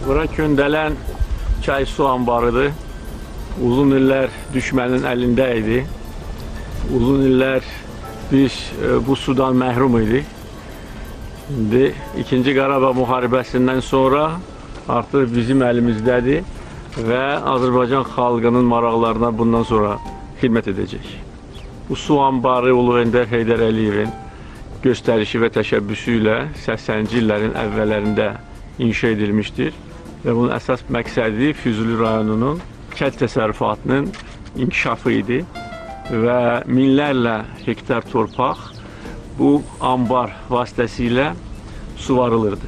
Bura Köndələn çay su anbarıdır. Uzun illər düşmənin əlində idi. Uzun illər biz bu sudan məhrum idik. İndi 2-ci Qarabağ müharibəsindən sonra artıq bizim əlimizdədir və Azərbaycan xalqının maraqlarına bundan sonra xidmət edəcək. Bu su anbarı Ulu Öndər Heydər Əliyevin göstərişi və təşəbbüsü ilə 80-ci illərin əvvəllərində inşa edilmişdir və bunun əsas məqsədi Füzuli rayonunun kənd təsərrüfatının inkişafı idi və minlərlə hektar torpaq bu anbar vasitəsilə suvarılırdı.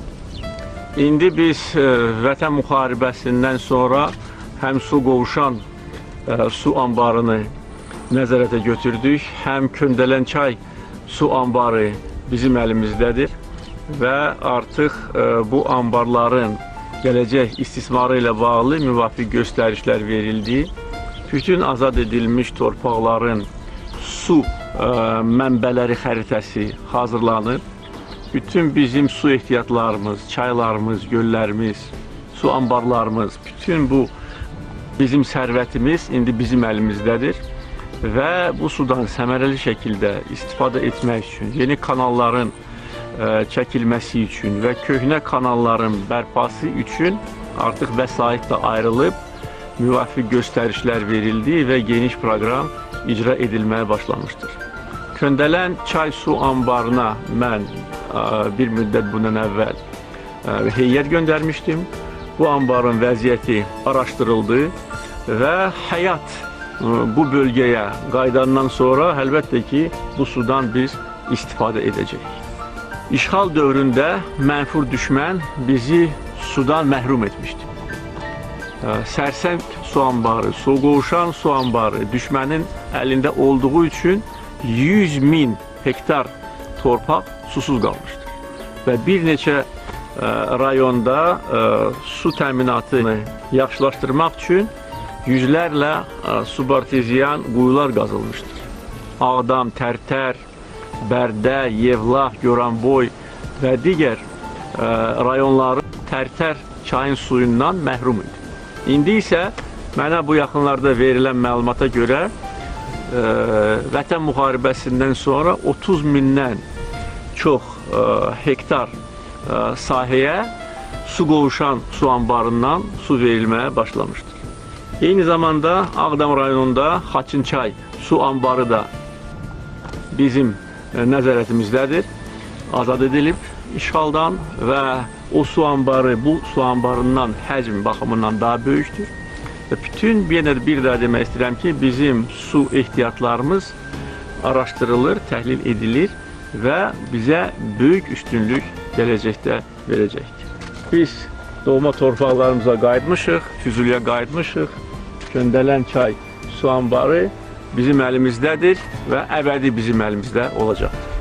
İndi biz Vətən müharibəsindən sonra həm su qovuşan su anbarını nəzarətə götürdük, həm Köndələn çay su anbarı bizim əlimizdədir və artıq bu anbarların gələcək istismarı ilə bağlı müvafiq göstərişlər verildi. Bütün azad edilmiş torpaqların su mənbələri xəritəsi hazırlanır. Bütün bizim su ehtiyatlarımız, çaylarımız, göllərimiz, su anbarlarımız, bütün bu bizim sərvətimiz indi bizim əlimizdədir və bu sudan səmərəli şəkildə istifadə etmək üçün, yeni kanalların çəkilməsi üçün və köhnə kanalların bərpası üçün artıq vəsait də ayrılıb, müvafiq göstərişlər verildi və geniş proqram icra edilməyə başlamışdır. Köndələn çay su anbarına mən bir müddət bundan əvvəl heyət göndərmişdim. Bu anbarın vəziyyəti araşdırıldı və həyat bu bölgəyə qayıdandan sonra əlbəttə ki, bu sudan biz istifadə edəcəyik. İşğal dövründə mənfur düşmən bizi sudan məhrum etmişdi. Sərsəng su anbarı, su qovuşan su anbarı düşmənin əlində olduğu üçün 100.000 hektar torpaq susuz qalmışdır. Və bir neçə rayonda su təminatını yaxşılaşdırmaq üçün yüzlərlə subarteziyan quyular qazılmışdır. Ağdam, Tərtər, Bərdə, Yevlax, Goranboy və digər rayonları Tərtər çayın suyundan məhrum idi. İndi isə mənə bu yaxınlarda verilən məlumata görə Vətən müharibəsindən sonra 30.000-dən çox hektar sahəyə su qovuşan su anbarından su verilməyə başlamışdır. Eyni zamanda Ağdam rayonunda Xaçınçay su anbarı da bizim nəzarətimizdədir, azad edilib işğaldan və o su anbarı bu su anbarından həcm baxımından daha böyükdür. Və bütün bir daha demək istəyirəm ki, bizim su ehtiyatlarımız araşdırılır, təhlil edilir və bizə böyük üstünlük gələcəkdə verəcəkdir. Biz doğma torpaqlarımıza qayıtmışıq, Füzuliyə qayıtmışıq. Köndələn çay su anbarı bizim əlimizdədir və əbədi bizim əlimizdə olacaqdır.